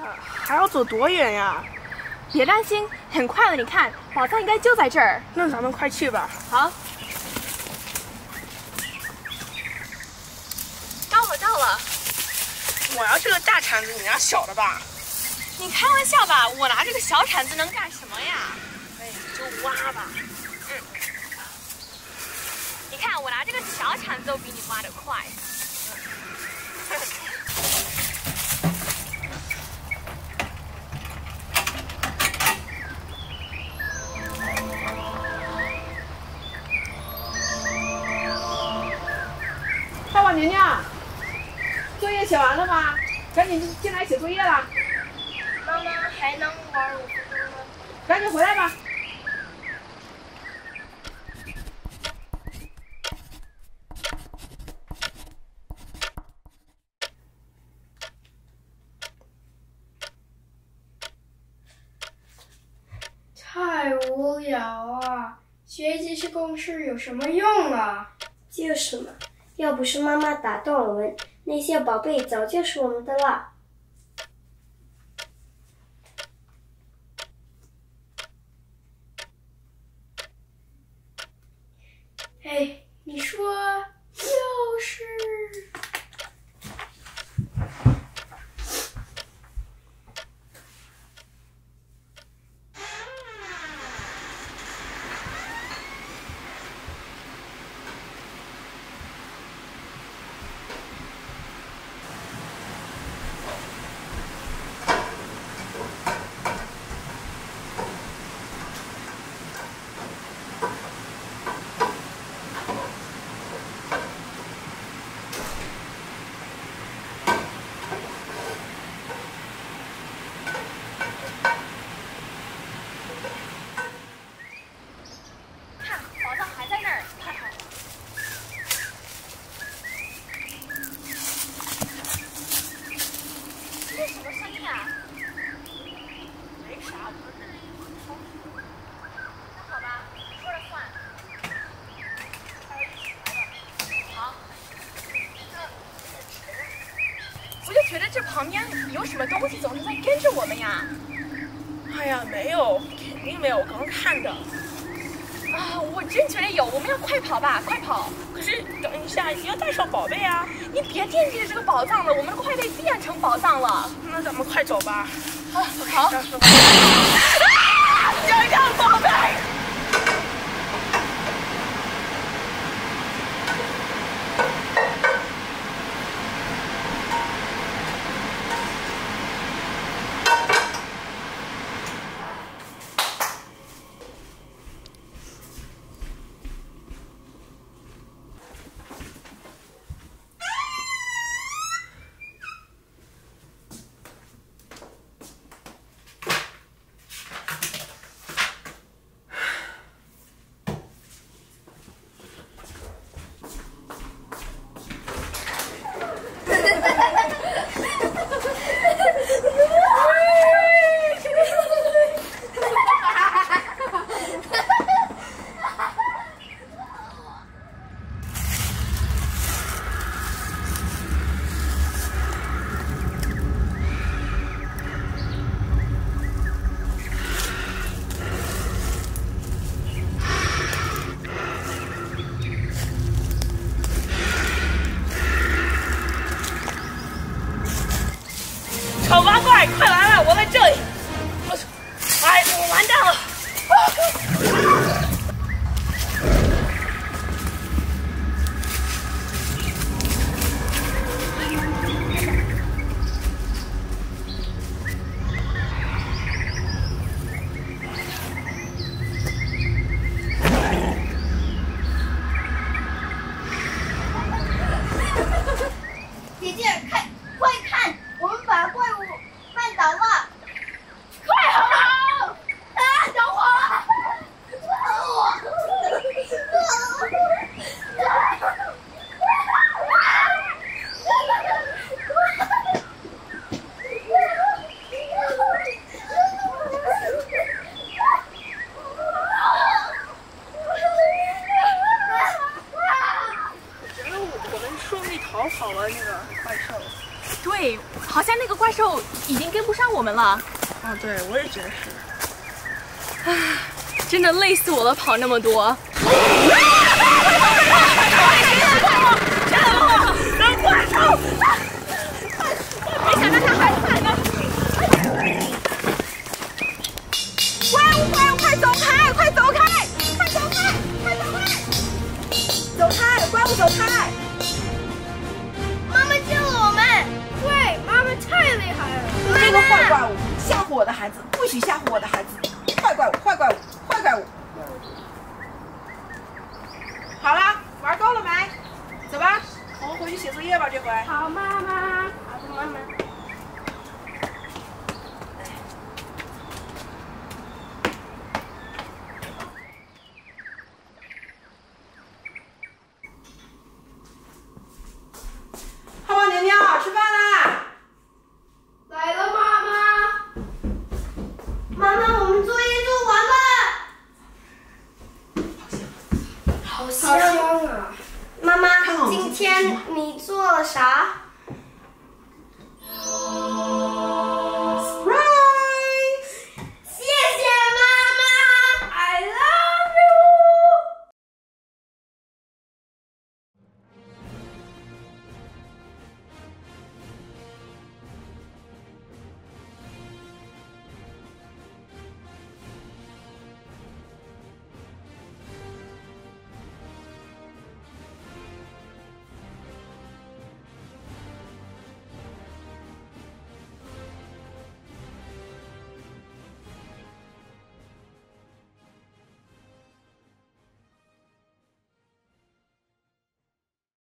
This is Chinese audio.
还要走多远呀？ 别担心，很快了。你看，宝藏应该就在这儿。 那咱们快去吧。 好。到了。 我要这个大铲子，你拿小的吧？ 你开玩笑吧？我拿这个小铲子能干什么呀？ 哎，就挖吧。 你看我拿这个小铲子都比你挖得快。 大宝娘娘，作业写完了吗？赶紧进来写作业啦！ 妈妈还能玩5分钟吗？ 赶紧回来吧。 太无聊啊！学这些公式有什么用啊？ 就是嘛，要不是妈妈打断我们，那些宝贝早就是我们的了。 哎，你说要是…… 觉得这旁边有什么东西总是在跟着我们呀？ 哎呀，没有，肯定没有，我刚看的。 啊，我真觉得有，我们要快跑吧，快跑！ 可是等一下，你要带上宝贝啊！ 你别惦记着这个宝藏了，我们快被变成宝藏了。 那咱们快走吧。 好。 想想宝贝。小八怪，快来了！我在这里。哎，我完蛋了！ 姐姐，快看，我们把怪物绊倒了！快跑！啊，等我！ 我觉得我们顺利逃跑了那个怪兽。 对，好像那个怪兽已经跟不上我们了。 啊，对，我也觉得是。 唉，真的累死我了，跑那么多。 怪兽！ 没想到他还快呢！怪物，快走开！快走开！快走开！快走开！走开！怪物，走开！ 妈妈救了我们！ 对，妈妈太厉害了。 这个坏怪物吓唬我的孩子，不许吓唬我的孩子！坏怪物，坏怪物，坏怪物！好了，玩够了没？走吧，我们回去写作业吧。这回。 好，妈妈。好的，妈妈。